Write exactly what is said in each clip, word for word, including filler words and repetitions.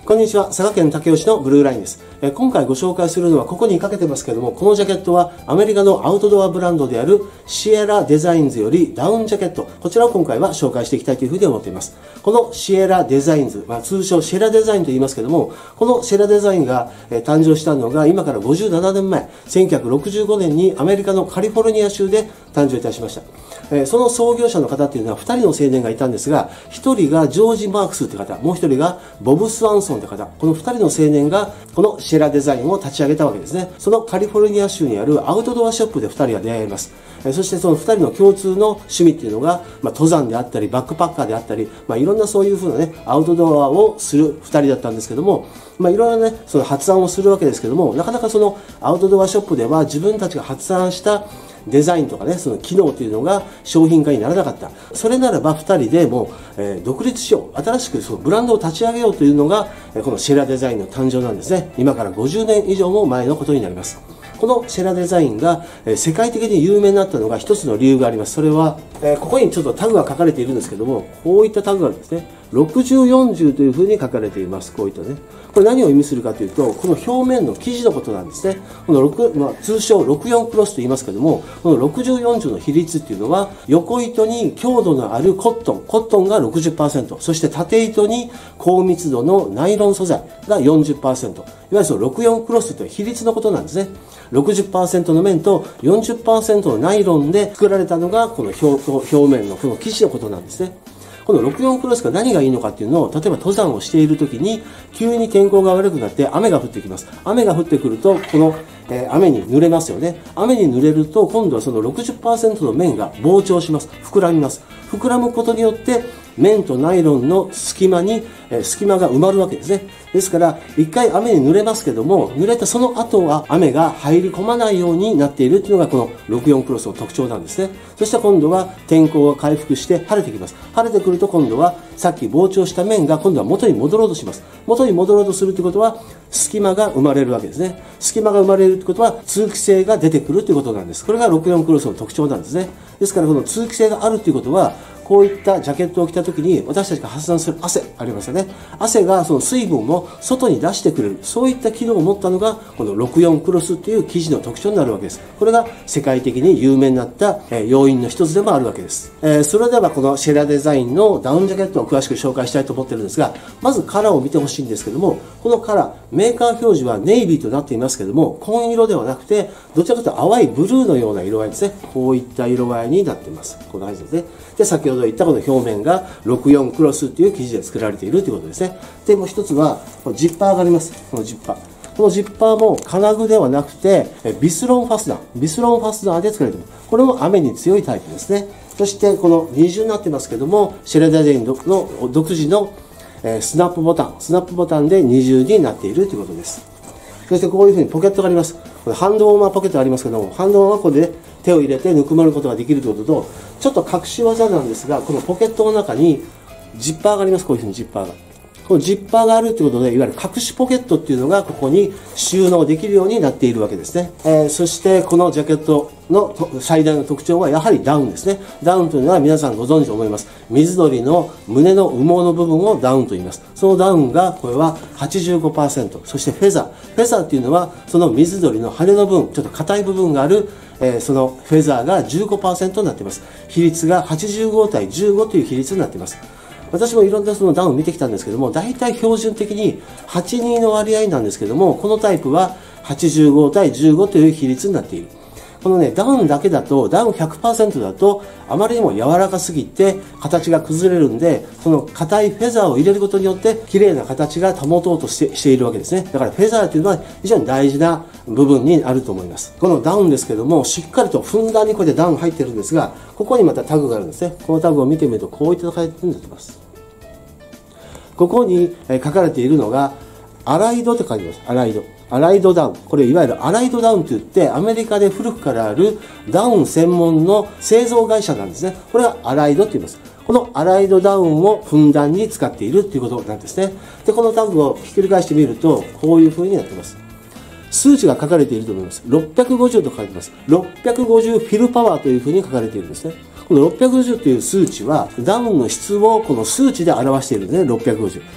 こんにちは、佐賀県武雄市のブルーラインです。え今回ご紹介するのはここにかけてますけども、このジャケットはアメリカのアウトドアブランドであるシエラデザインズよりダウンジャケット、こちらを今回は紹介していきたいというふうに思っています。このシエラデザインズ、まあ、通称シェラデザインと言いますけども、このシェラデザインが、えー、誕生したのが今からごじゅうななねんまえ、せんきゅうひゃくろくじゅうごねんにアメリカのカリフォルニア州で誕生いたしました。えー、その創業者の方っていうのはふたりの青年がいたんですが、ひとりがジョージ・マークスという方、もうひとりがボブ・スワンソンという方、このふたりの青年がこのシェラデザインを立ち上げたわけですね。そのカリフォルニア州にあるアウトドアショップでふたりが出会います。えー、そしてそのふたりの共通の趣味っていうのが、まあ、登山であったり、バックパッカーであったり、まあ、いろんなそういうふうなね、アウトドアをするふたりだったんですけども、まあ、いろいろね、その発案をするわけですけども、なかなかそのアウトドアショップでは自分たちが発案したデザインとかね、その機能というのが商品化にならなかった。それならばふたりでもう、えー、独立しよう。新しくそのブランドを立ち上げようというのが、えー、このシェラデザインの誕生なんですね。今からごじゅうねん以上も前のことになります。このシェラデザインが、えー、世界的に有名になったのが一つの理由があります。それは、えー、ここにちょっとタグが書かれているんですけども、こういったタグがあるんですね。ろくじゅうよんじゅうというふうに書かれています。こういったね。これ何を意味するかというと、この表面の生地のことなんですね。この6、まあ、通称ろくじゅうよんクロスと言いますけども、このろくじゅうよんじゅうの比率っていうのは、横糸に強度のあるコットン、コットンが ろくじゅっパーセント、そして縦糸に高密度のナイロン素材が よんじゅっパーセント、いわゆるそのろくじゅうよんクロスという比率のことなんですね。ろくじゅっパーセント の面と よんじゅっパーセント のナイロンで作られたのが、この 表, 表面のこの生地のことなんですね。このろくじゅうよんクロスが何がいいのかっていうのを、例えば登山をしている時に急に天候が悪くなって雨が降ってきます。雨が降ってくるとこの、えー、雨に濡れますよね。雨に濡れると今度はその ろくじゅっパーセント の面が膨張します。膨らみます。膨らむことによって面とナイロンの隙間に、えー、隙間が埋まるわけですね。ですから一回雨に濡れますけども、濡れたその後は雨が入り込まないようになっているというのがこのろくじゅうよんクロスの特徴なんですね。そして今度は天候が回復して晴れてきます。晴れてくると今度はさっき膨張した面が今度は元に戻ろうとします。元に戻ろうとするということは隙間が生まれるわけですね。隙間が生まれるということは通気性が出てくるということなんです。これがろくじゅうよんクロスの特徴なんですね。ですからこの通気性があるということは、こういったジャケットを着た時に私たちが発散する汗ありますよね。汗がその水分を外に出してくれる、そういった機能を持ったのがこのろくじゅうよんクロスという生地の特徴になるわけです。これが世界的に有名になった要因の一つでもあるわけです。えー、それではこのシェラデザインのダウンジャケットを詳しく紹介したいと思ってるんですが、まずカラーを見てほしいんですけども、このカラーメーカー表示はネイビーとなっていますけども、紺色ではなくてどちらかというと淡いブルーのような色合いですね。こういった色合いになっています。この合図ですね。で、先ほど言ったこの表面がろくじゅうよんクロスという生地で作られているということですね。で、もう一つはこのジッパーがあります。このジッパー。このジッパーも金具ではなくてビスロンファスナー、ビスロンファスナーで作られています。これも雨に強いタイプですね。そしてこの二重になってますけども、シェラデザインの独自のスナップボタン、スナップボタンで二重になっているということです。そしてこういうふうにポケットがあります。これハンドウォーマーポケットありますけども、ハンドウォーマーはこれで手を入れてぬくまることができるということと、ちょっと隠し技なんですが、このポケットの中にジッパーがあります。こういうふうにジッパーが。このジッパーがあるということで、いわゆる隠しポケットっていうのがここに収納できるようになっているわけですね。えー、そしてこのジャケットの最大の特徴はやはりダウンですね。ダウンというのは皆さんご存知と思います。水鳥の胸の羽毛の部分をダウンと言います。そのダウンがこれは はちじゅうごパーセント。そしてフェザー。フェザーっていうのはその水鳥の羽の部分、ちょっと硬い部分があるえー、そのフェザーが じゅうごパーセント になっています。比率がはちじゅうごたいじゅうごという比率になっています。私もいろんなそのダウンを見てきたんですけども、大体標準的にはちにの割合なんですけども、このタイプははちじゅうごたいじゅうごという比率になっている。このね、ダウンだけだと、ダウン ひゃくパーセント だと、あまりにも柔らかすぎて、形が崩れるんで、その硬いフェザーを入れることによって、綺麗な形が保とうとして、しているわけですね。だからフェザーというのは非常に大事な部分にあると思います。このダウンですけども、しっかりとふんだんにこれでダウン入ってるんですが、ここにまたタグがあるんですね。このタグを見てみると、こういった形になっています。ここに書かれているのが、アライドって書いてます。アライド。アライドダウン。これいわゆるアライドダウンといって、アメリカで古くからあるダウン専門の製造会社なんですね。これがアライドって言います。このアライドダウンをふんだんに使っているということなんですね。で、このタグをひっくり返してみると、こういう風になっています。数値が書かれていると思います。ろっぴゃくごじゅうと書かれています。ろっぴゃくごじゅうフィルパワーという風に書かれているんですね。このろっぴゃくごじゅうという数値は、ダウンの質をこの数値で表しているんですね。ろっぴゃくごじゅう。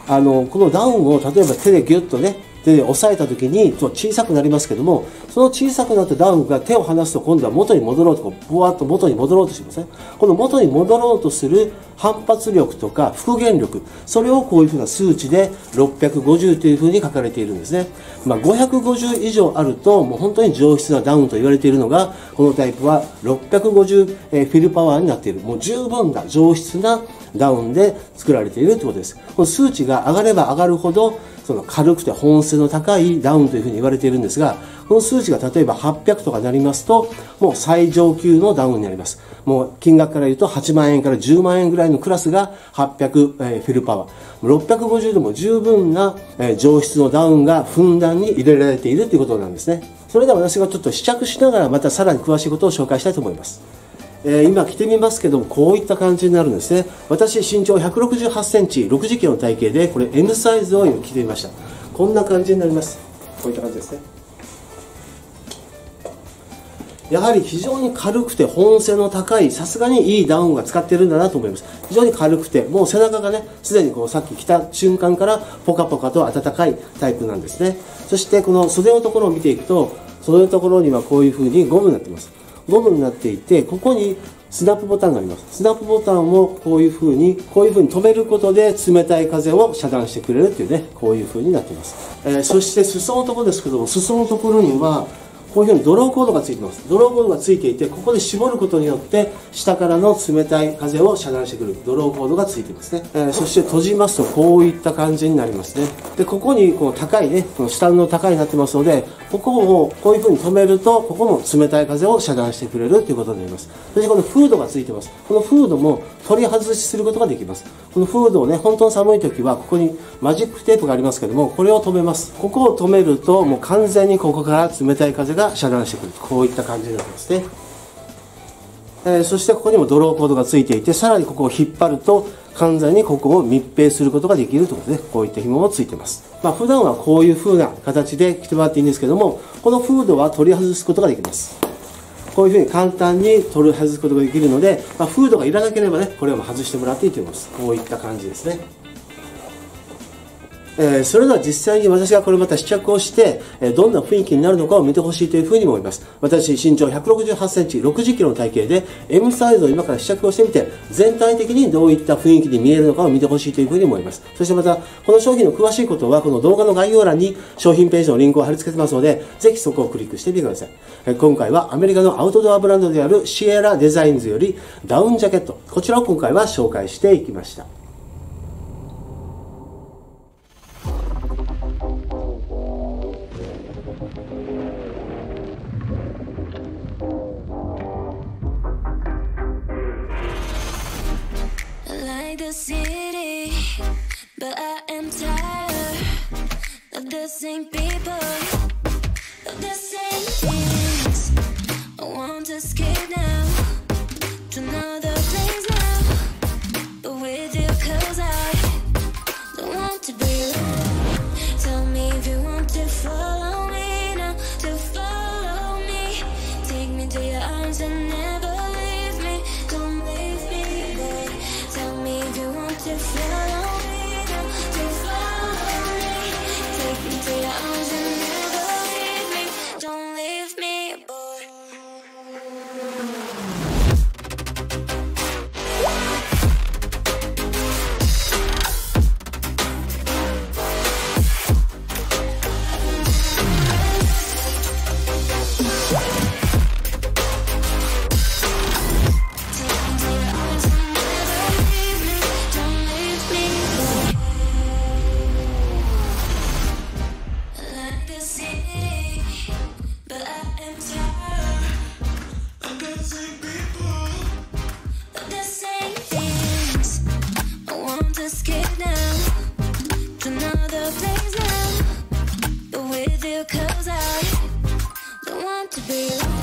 あのこのダウンを例えば手でギュッとね手で押さえた時に小さくなりますけども、その小さくなったダウンが手を離すと今度は元に戻ろうと、こうブワッと元に戻ろうとしますね。この元に戻ろうとする反発力とか復元力、それをこういうふうな数値でろっぴゃくごじゅうというふうに書かれているんですね。まあ、ごひゃくごじゅう以上あるともう本当に上質なダウンと言われているのが、このタイプはろっぴゃくごじゅうフィルパワーになっている、もう十分な上質なダウンで作られているということです。この数値が上がれば上がるほどその軽くて本質の高いダウンというふうに言われているんですが、この数値が例えばはっぴゃくとかなりますともう最上級のダウンになります。もう金額から言うとはちまんえんからじゅうまんえんぐらいのクラスがはっぴゃくフィルパワー、ろっぴゃくごじゅうでも十分な上質のダウンがふんだんに入れられているということなんですね。それでは私がちょっと試着しながらまたさらに詳しいことを紹介したいと思います。えー、今着てみますけども、こういった感じになるんですね。私身長ひゃくろくじゅうはちセンチ、ろくじゅっキロの体型で、これ エム サイズを今着てみました。こんな感じになります。こういった感じですね。やはり非常に軽くて本性の高い、さすがにいいダウンが使ってるんだなと思います。非常に軽くて、もう背中がね、すでにこうさっき着た瞬間からポカポカと暖かいタイプなんですね。そしてこの袖のところを見ていくと、袖のところにはこういう風にゴムになっています。ゴムになっていて、ここにスナップボタンがあります。スナップボタンをこういう風に、こういう風に止めることで冷たい風を遮断してくれるっていうね、こういう風になっています。えー、そして裾のところですけども、裾のところには、こういうふうにドローコードがついてます。ドローコードがついていて、ここで絞ることによって下からの冷たい風を遮断してくるドローコードがついていますね。えー、そして閉じますとこういった感じになりますね。で、ここにこの高いね、この下の高いになってますので、ここをこういうふうに止めると、ここも冷たい風を遮断してくれるということになります。そしてこのフードがついてます。このフードも取り外しすることができます。このフードをね、本当に寒い時はここにマジックテープがありますけども、これを止めます。ここを止めるともう完全にここから冷たい風が遮断してくる。こういった感じになりますね。えー、そしてここにもドローコードがついていて、さらにここを引っ張ると完全にここを密閉することができるということで、こういった紐もついています。まあ普段はこういう風な形で着てもらっていいんですけども、このフードは取り外すことができます。こういうふうに簡単に取り外すことができるので、まあ、フードがいらなければね、これを外してもらっていいと思います。こういった感じですね。えー、それでは実際に私がこれまた試着をして、えー、どんな雰囲気になるのかを見てほしいというふうに思います。私身長ひゃくろくじゅうはちセンチ、ろくじゅっキロの体型で エム サイズを今から試着をしてみて、全体的にどういった雰囲気に見えるのかを見てほしいというふうに思います。そしてまたこの商品の詳しいことはこの動画の概要欄に商品ページのリンクを貼り付けてますので、ぜひそこをクリックしてみてください。えー、今回はアメリカのアウトドアブランドであるシエラデザインズよりダウンジャケット、こちらを今回は紹介していきました。 The city, but I am tired of the same people, of the same things. I want to escape now to another place now, but with you 'cause I don't want to be alone. Tell me if you want to follow me now, to follow me. Take me to your arms and never leave me. Don't leave me, boy. Tell me if you want to follow me now, to follow me. Take me to your arms and never leave me. Don't leave me, boy. Escape now to another place now, but with you 'cause I don't want to be alone.